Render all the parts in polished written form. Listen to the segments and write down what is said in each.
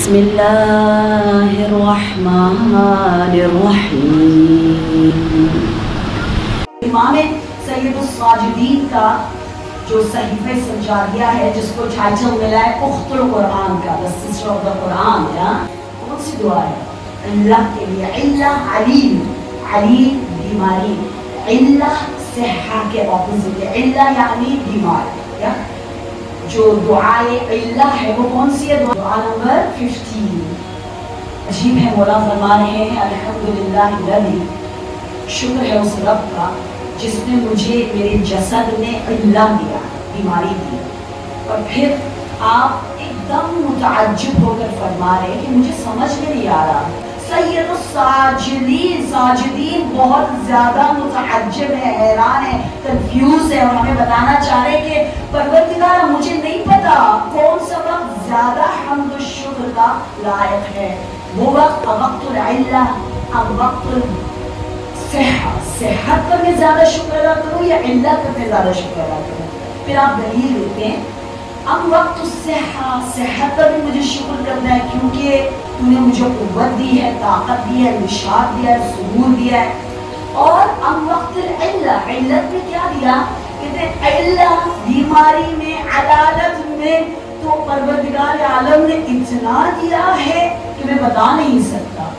بسم اللہ الرحمن الرحیم۔ امام سید الساجدین کا جو صحیفہ سجادیہ ہے، جس کو ٹائٹل ملا ہے اخت القرآن کا، the sister of the قرآن، کون سی دعا ہے؟ اللہ کے لیے۔ علہ علیم، علیم بیماری، علہ صحہ کے اپوزٹ ہے، علہ یعنی بیمار۔ جو دعائے علہ ہے وہ کون سی ہے؟ دعا نمبر 15۔ عجیب ہے، مولا فرما رہے ہیں الحمدللہ الذی، شکر ہے اس رب کا جس نے مجھے میرے جسد میں علہ دیا، بیماری دی۔ اور پھر آپ ایک دم متعجب ہو کر فرما رہے ہیں کہ مجھے سمجھ میں نہیں آ رہا۔ سید الساجدین، ساجدین بہت زیادہ متعجب ہے، حیران ہے، کنفیوز ہے، اور ہمیں بتانا چاہ رہے کہ پروردگار مجھے نہیں پتا کون سا وقت زیادہ حمد و شکر کا لائق ہے۔ وہ وقت وقت العلہ، اب وقت صحت پر میں زیادہ شکر ادا کروں یا علت پر میں زیادہ شکر ادا کروں؟ پھر آپ دلیل دیتے ہیں اب وقت صحت پر بھی مجھے شکر کرنا ہے، کیونکہ تو نے مجھے قوت دی ہے، طاقت دی ہے، نشاط دیا ہے، سرور دیا ہے۔ اور اب وقت العلہ، علت میں کیا دیا؟ کہتے ہیں علہ بیماری میں، عدالت میں، تو پروردگار عالم نے اتنا دیا ہے کہ میں بتا نہیں سکتا۔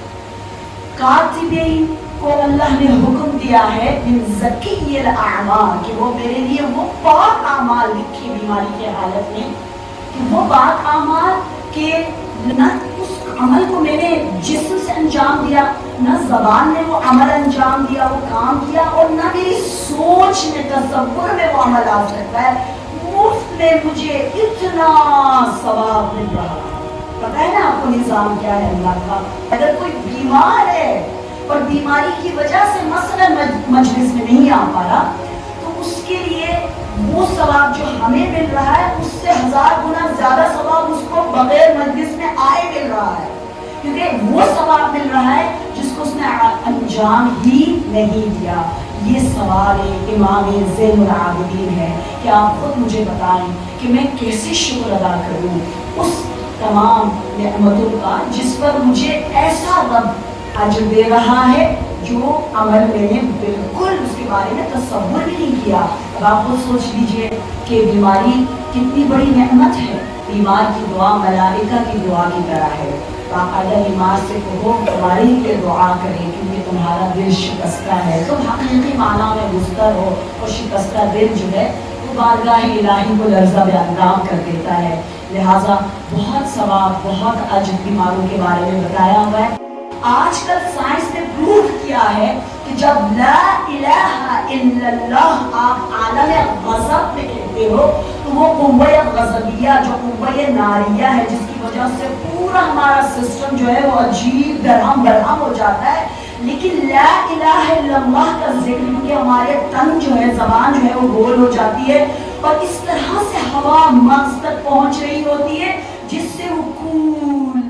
کاتبین کو اللہ نے حکم دیا ہے من زکی الاعمال، کہ وہ میرے لیے وہ پاک اعمال لکھے بیماری کے حالت میں، کہ وہ پاک اعمال کہ نہ اس عمل کو میں نے جسم سے انجام دیا، نہ زبان نے وہ عمل انجام دیا، وہ کام کیا، اور نہ میری سوچ میں، تصور میں وہ عمل آ سکتا ہے، مفت میں مجھے اتنا ثواب مل رہا ہے۔ پتہ ہے نا آپ کو نظام کیا ہے اللہ کا؟ اگر کوئی بیمار ہے اور بیماری کی وجہ سے مثلا مجلس میں نہیں آ پا رہا، تو اس کے لیے وہ ثواب جو ہمیں مل رہا ہے اس سے 1000 گنا زیادہ ثواب اس کو بغیر مجلس میں آئے مل رہا ہے، کیونکہ وہ ثواب مل رہا ہے جس کو اس نے انجام ہی نہیں دیا۔ یہ سوال امام زین العابدین ہے کہ آپ خود مجھے بتائیں کہ میں کیسے شکر ادا کروں اس تمام نعمتوں کا جس پر مجھے ایسا رب اجر دے رہا ہے جو عمل میں نے بالکل اس کے بارے میں تصور بھی نہیں کیا۔ اب آپ خود سوچ لیجئے کہ بیماری کتنی بڑی نعمت ہے۔ بیمار کی دعا ملائکہ کی دعا کی طرح ہے۔ باقاعدہ نماز سے کہو ہماری کے دعا کریں کیونکہ تمہارا دل شکستہ ہے، تم حقیقی معنی میں مضطر ہو، اور شکستہ دل جو ہے وہ بارگاہ الہی کو لرزہ بیاندام کر دیتا ہے۔ لہٰذا بہت ثواب، بہت اجر بیماروں کے بارے میں بتایا ہوا ہے۔ آج کل سائنس نے پروف کیا ہے کہ جب لا الہ الا اللہ آپ عالم غضب میں کہتے ہو تو وہ قوہ غضبیہ، جو قوہ ناریہ ہے، جس کی وجہ سے پورا ہمارا سسٹم جو ہے وہ عجیب درہم برہم ہو جاتا ہے، لیکن لا الہ الا اللہ کا ذکر کیونکہ ہمارے تن جو ہے، زبان جو ہے وہ گول ہو جاتی ہے، اور اس طرح سے ہوا مغز تک پہنچ رہی ہوتی ہے جس سے وہ کول